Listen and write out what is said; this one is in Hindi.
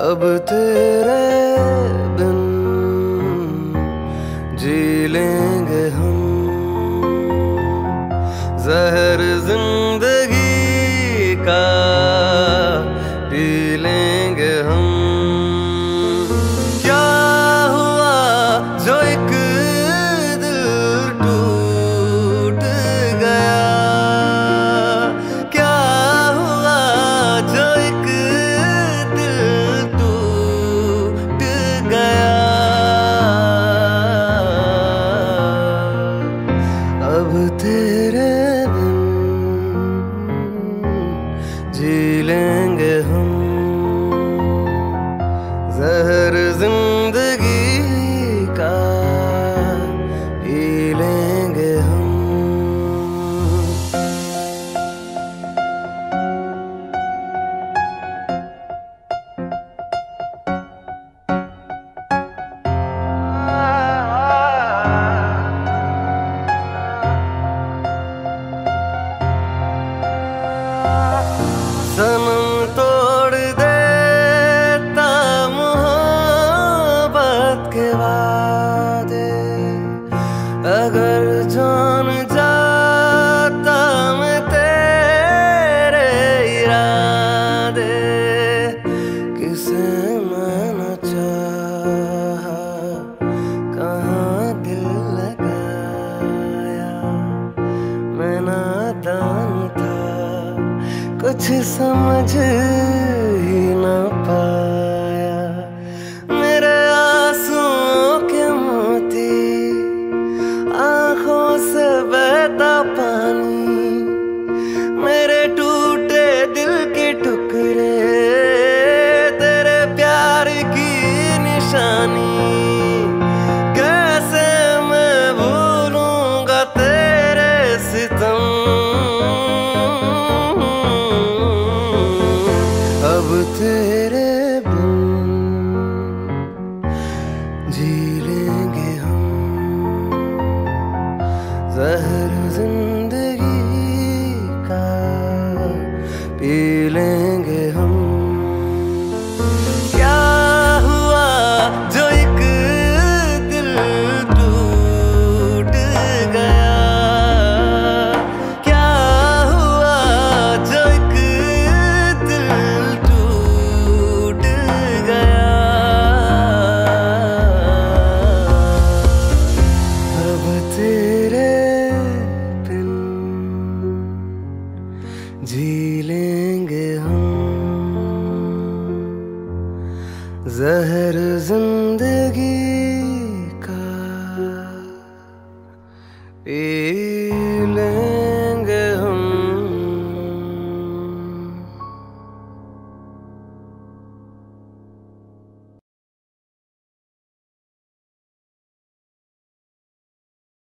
अब तेरे बिन जी लेंगे हम, जहर जिंदगी का पी लेंगे हम। क्या हुआ जो एक दिल टूट गया, क्या हुआ जो एक दिल टूट गया। अब तेरे बिन जी लेंगे हम, जहर जिंदगी का पी लेंगे हम। सनम तोड़ देता मोहब्बत के वादे, अगर जान जाता मैं तेरे इरादे। किसे मैंने चाहा, कहाँ दिल लगाया, मैं नादान था, कुछ समझ ही न पाया। मेरे आंसुओं के मोती, आंखों से बहता पानी, मेरे टूटे दिल के टुकड़े, तेरे प्यार की निशानी। कैसे मैं भूलूंगा तेरे सितम, अब तेरे बिन जी लेंगे हम, जहर जिंदगी का पी लेंगे हम। क्या हुआ जो एक दिल टूट गया, क्या हुआ जो एक दिल टूट गया। अब तेरे बिन जी लेंगे हम, जहर जिंदगी का पी लेंगे।